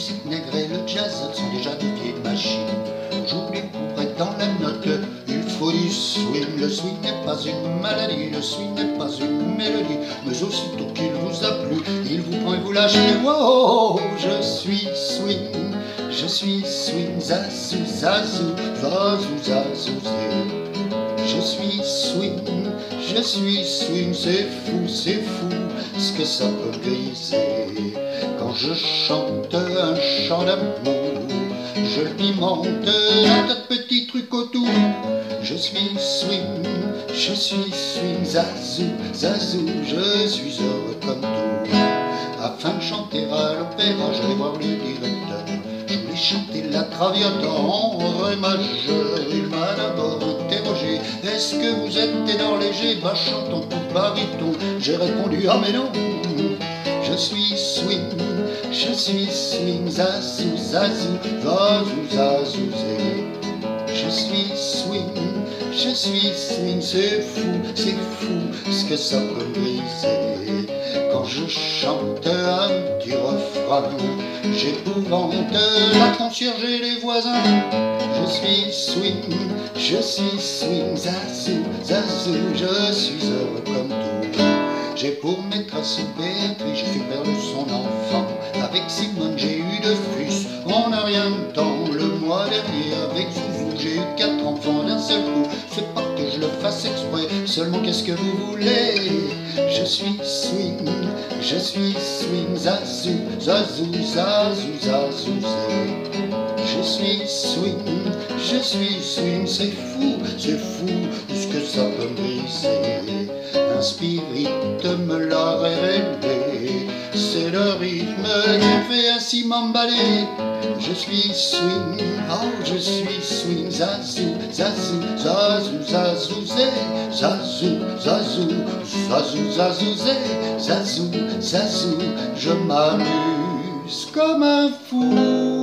musique nègre et le jazz sont déjà de vieilles machines. J'oublie pour être dans la note, il faut du swing. Le swing n'est pas une maladie, le swing n'est pas une mélodie, mais aussitôt qu'il vous a plu, il vous prend et vous lâche. Wow, je suis swing, zazou, zazou, zazou, zazou, je suis swing, c'est fou, ce que ça peut briser. Quand je chante un chant d'amour, je le pimente un tas de petits trucs autour. Je suis swing, zazou, zazou, je suis heureux comme tout. Afin de chanter à l'opéra, j'allais voir le directeur. Je voulais chanter la Traviata en ré majeur. Il m'a d'abord interrogé: est-ce que vous êtes ténor léger? Bah chantons tout baryton. J'ai répondu: ah mais non. Je suis swing, zazou, zazou, zazou, zazou, zé. Je suis swing, c'est fou, ce que ça peut briser. Quand je chante un petit refrain, j'épouvante la concierge et les voisins. Je suis swing, zazou, zazou, je suis heureux comme tout. J'ai pour maîtresse Béatrice, j'ai fait perdre son enfant. Avec Simone j'ai eu 2 fils, on n'a rien de temps. Le mois dernier avec Zouzou j'ai eu 4 enfants d'un seul coup. C'est pas que je le fasse exprès, seulement qu'est-ce que vous voulez? Je suis swing, zazou, zazou, zazou, zazou, zé. Je suis swing, c'est fou, ce que ça peut briser. Un spirit me l'a révélé, c'est le rythme qui me fait ainsi m'emballer. Je suis swing, zazou, zazou, zazou, zazou, zé. Zazou, zazou, zazou, zazou, zé. Zazou, zazou, je m'amuse comme un fou.